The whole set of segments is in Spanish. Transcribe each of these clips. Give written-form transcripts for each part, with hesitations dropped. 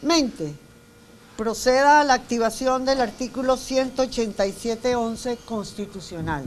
eficazmente proceda a la activación del artículo 187.11 constitucional.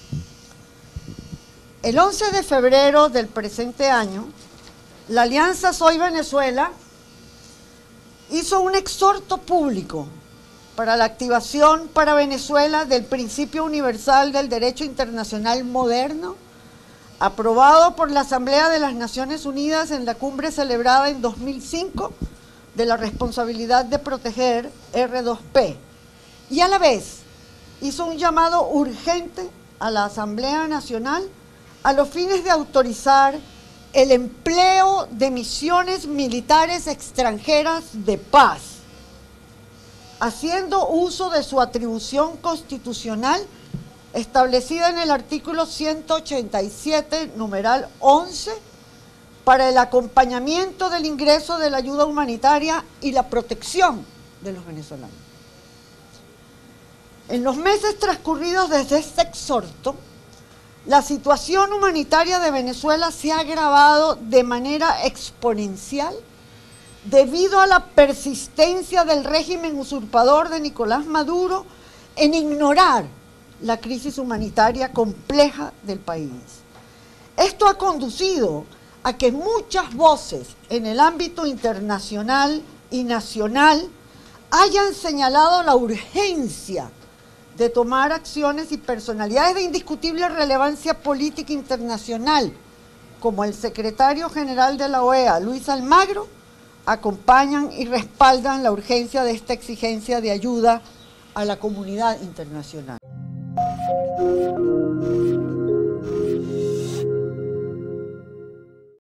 El 11 de febrero del presente año, la Alianza Soy Venezuela hizo un exhorto público para la activación para Venezuela del principio universal del derecho internacional moderno, aprobado por la Asamblea de las Naciones Unidas en la cumbre celebrada en 2005 de la responsabilidad de proteger R2P, y a la vez hizo un llamado urgente a la Asamblea Nacional a los fines de autorizar el empleo de misiones militares extranjeras de paz, haciendo uso de su atribución constitucional establecida en el artículo 187, numeral 11, para el acompañamiento del ingreso de la ayuda humanitaria y la protección de los venezolanos. En los meses transcurridos desde este exhorto, la situación humanitaria de Venezuela se ha agravado de manera exponencial debido a la persistencia del régimen usurpador de Nicolás Maduro en ignorar la crisis humanitaria compleja del país. Esto ha conducido a que muchas voces en el ámbito internacional y nacional hayan señalado la urgencia de tomar acciones, y personalidades de indiscutible relevancia política internacional, como el secretario general de la OEA, Luis Almagro, acompañan y respaldan la urgencia de esta exigencia de ayuda a la comunidad internacional.